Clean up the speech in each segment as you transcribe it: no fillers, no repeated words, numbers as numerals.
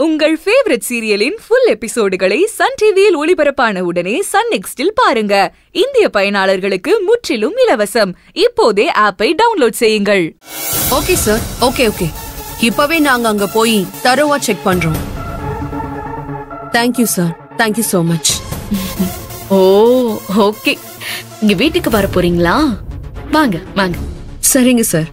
உங்கள் favourite சீரியலின் full எபிசோடுகளை SunTVயில் ஒளிபரப்பான உடனே Sun NXTல் பாருங்க. இந்திய பயனாளர்களுக்கு முற்றிலும் இலவசம். இப்போதே ஆப்பை டவுன்லோட் செய்யுங்கள். Okay sir, okay. இப்பவே நாங்க அங்க போய் தரோவா செக் பண்றோம். Thank you sir, thank you so much. ஓ ஓகே, இங்க வீட்டுக்கு வர போறீங்களா? வாங்க வாங்க. சரிங்க சார்.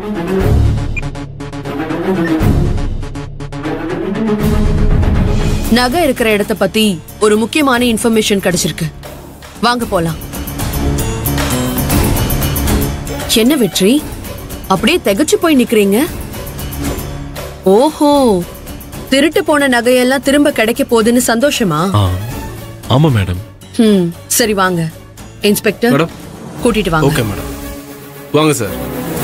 நகை இருக்கிற இடத்த பத்தி ஒரு முக்கியமான இன்ஃபர்மேஷன் கிடைச்சிருக்கு. வாங்க போலாம். என்ன வெற்றி, அப்படியே திகைச்சு போய் நிக்கிறீங்க? ஓஹோ, திருட்டு போன நகையெல்லாம் திரும்ப கிடைக்க போகுதுன்னு சந்தோஷமா? ஆமா மேடம். சரி வாங்க இன்ஸ்பெக்டர், கூட்டிட்டு வாங்க. ஓகே மேடம், வாங்க சார்.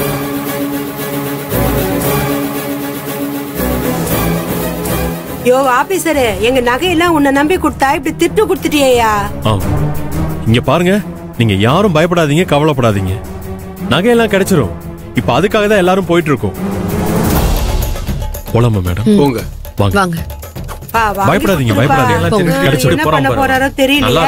யோ ஆபீசரே, எங்க நகையெல்லாம் உன்னை நம்பி கொடுத்தா இப்படி திட்டு கொடுத்துட்டியா? இங்க பாருங்க, நீங்க யாரும் பயப்படாதீங்க, கவலைப்படாதீங்க. நகையெல்லாம் கிடைச்சிரும். இப்ப அதுக்காக தான் எல்லாரும் போயிட்டு இருக்கோம். போலாமா மேடம்? போங்க வாங்க. பயப்படாதீங்க, கிடைச்சிரும். என்ன பண்ண போறாரோ தெரியல.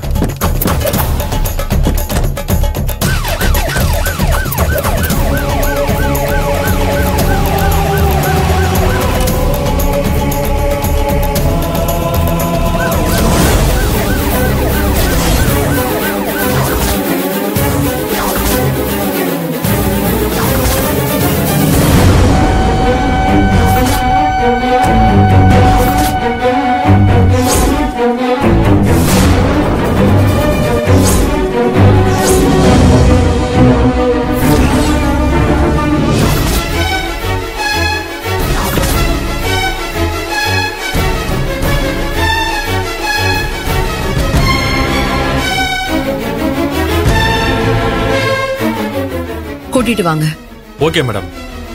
கூட்டிட்டு வாங்க. Okay madam.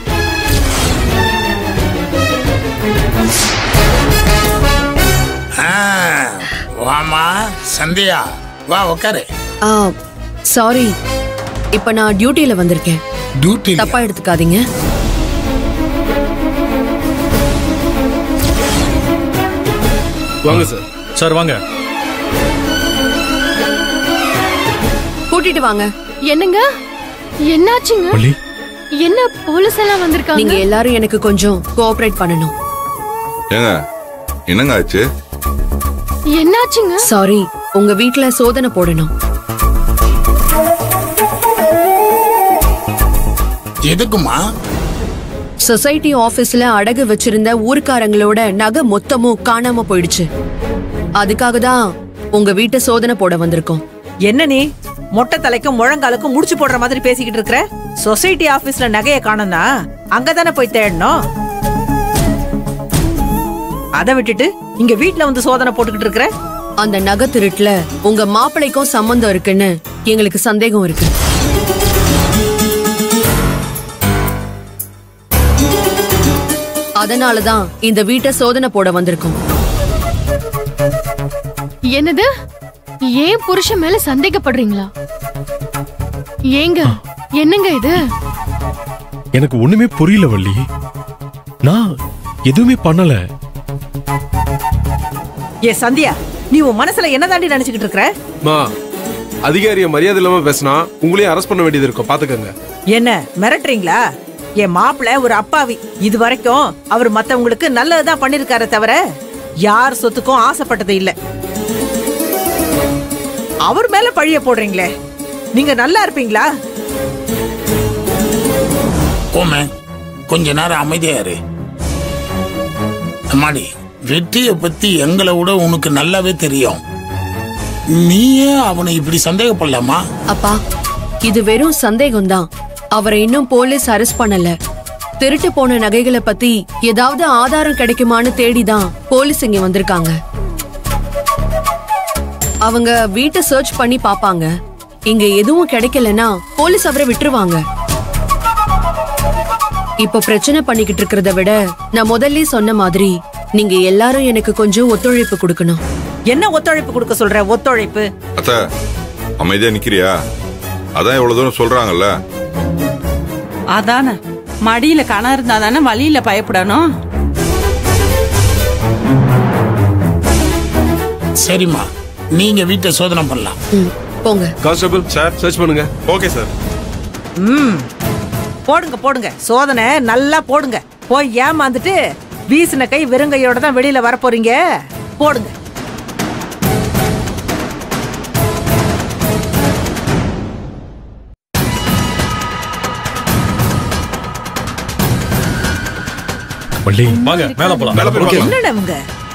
வாமா சந்தியா, வா உட்காரு. சாரி, இப்ப நான் டியூட்டில வந்திருக்கேன். டியூட்டி தப்பா எடுத்துக்காதீங்க. வாங்க சார். சார் வாங்க. கூட்டிட்டு வாங்க. என்னங்க, என்னாச்சுங்க? என்ன போலீஸ் எல்லாம் வந்திருக்காங்க? நீங்க எல்லாரும் எனக்கு கொஞ்சம் கோஆபரேட் பண்ணணும். ஏங்க, என்னங்க ஆச்சு? என்னாச்சுங்க? சாரி, உங்க வீட்ல சோதனை போடணும். எதுக்குமா? சொசைட்டி ஆபீஸ்ல அடகு வச்சிருந்த ஊர்க்காரங்களோட நகை மொத்தமும் காணாம போயிடுச்சு. அதுக்காக தான் உங்க வீட்டை சோதனை போட வந்திருக்கோம். என்ன நீ மொட்டை தலைக்கும் முழங்காலுக்கும் முடிச்சு போடுற மாதிரி பேசிக்கிட்டு இருக்கிற? சொசைட்டி ஆபீஸ்ல நகைய காணோம்னா அங்கதானே போய் தேடணும். அதை விட்டுட்டு இங்க வீட்ல வந்து சோதனை போட்டுக்கிட்டு இருக்கிற? அந்த நகை திருட்டுல உங்க மாப்பிள்ளைக்கும் சம்பந்தம் இருக்குன்னு எங்களுக்கு சந்தேகம் இருக்கு. அதனாலதான் இந்த வீட்டை சோதனை போட வந்திருக்கோம். என்னது, ஏன் புருஷன் மேல சந்தேகப்படுறீங்களா? ஏங்க, என்னங்க இது? எனக்கு ஒண்ணுமே புரியல வள்ளி. நான் எதுவுமே பண்ணல. ஏ சந்தியா, நீ உன் மனசுல என்ன தாண்டி நினைச்சுக்கிட்டு இருக்கிற? அதிகாரிய மரியாதை இல்லாம பேசினா உங்களையும் அரெஸ்ட் பண்ண வேண்டியது இருக்கும், பாத்துக்கங்க. என்ன மிரட்டுறீங்களா? என் மாப்பிள்ள ஒரு அப்பாவி. இது வரைக்கும் அவர் மத்தவங்களுக்கு நல்லதுதான் பண்ணிருக்காரு தவிர யார் சொத்துக்கும் ஆசைப்பட்டது இல்ல. அவர் மேல பழிய போடுறீங்களே, நீங்க நல்லா இருப்பீங்களா? கோமே, கொஞ்ச நேரம் அமைதியா இரு. அம்மாடி, வெற்றியை பத்தி எங்களை விட உனக்கு நல்லாவே தெரியும். நீயே அவனை இப்படி சந்தேகப்படலாமா? அப்பா, இது வெறும் சந்தேகம்தான். அவரை இன்னும் போலீஸ் அரெஸ்ட் பண்ணல. திருட்டு போன நகைகளை பத்தி ஏதாவது ஆதாரம் கிடைக்குமான்னு தேடிதான் போலீஸ் இங்க வந்திருக்காங்க. அவங்க வீட்டை சர்ச் பண்ணி பாப்பாங்க. இங்க எதுவும் கிடைக்கலன்னா போலீஸ் அவரை விட்டுருவாங்க. இப்ப பிரச்சனை பண்ணிக்கிட்டு இருக்கிறத விட நான் முதல்ல சொன்ன மாதிரி நீங்க எல்லாரும் எனக்கு கொஞ்சம் ஒத்துழைப்பு கொடுக்கணும். என்ன ஒத்துழைப்பு கொடுக்க சொல்ற? ஒத்துழைப்பு? அத்த, அமைதியா நிக்கிறியா? அதான் இவ்வளவு தூரம் சொல்றாங்கல்ல. அதானே, மடியில கணம் இருந்தா தானே வழியில பயப்படணும். சரிம்மா, நீங்க வீட்டை சோதனை பண்ணலாம். போங்க. கான்ஸ்டபிள் சார், சர்ச் பண்ணுங்க. Okay sir. போடுங்க போடுங்க, சோதனை நல்லா போடுங்க. போய் ஏமாந்துட்டு வீசின கை வெறுங்கையோட தான் வெளியில வர போறீங்க. போடுங்க. வள்ளி வாங்க மேல போலாம். என்னடா இவங்க?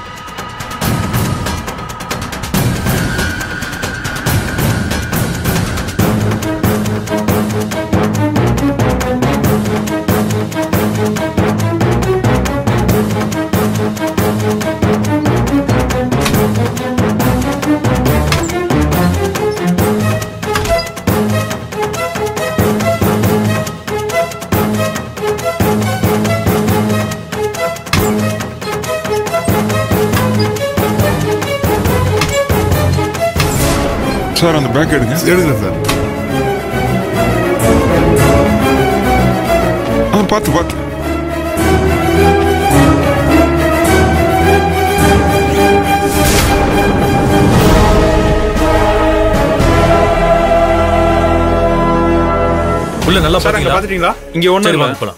சார் அந்த பேக் எடுங்க. எடுங்க சார். பார்த்து பார்த்து. உள்ள நல்லா பாத்துட்டீங்களா? இங்க ஒண்ணு போலாம்.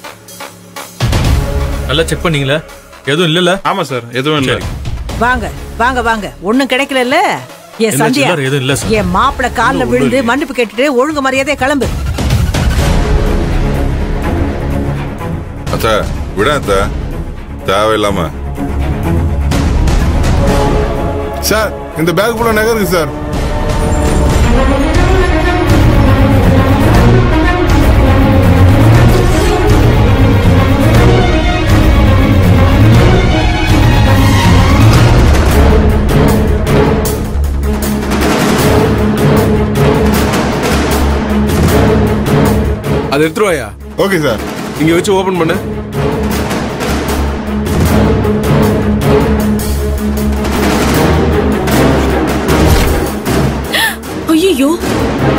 நல்லா செக் பண்ணீங்களா? எதுவும் இல்லல? ஆமா சார், எதுவும் இல்ல. வாங்க வாங்க வாங்க, ஒண்ணும் கிடைக்கல. என் சந்தியா, என் மாப்பிள கால்ல விழுந்து மன்னிப்பு கேட்டுட்டு ஒழுங்கு மரியாதையா கிளம்பு. அத்தா விட அத்தா, தேவையில்லாம. சார் இந்த பேக் ஃபுல்லா நகை இருக்கு சார். அதை எடுத்துருவாயா? Okay sir. இங்க வச்சு ஓபன் பண்ணு. ஐயோ,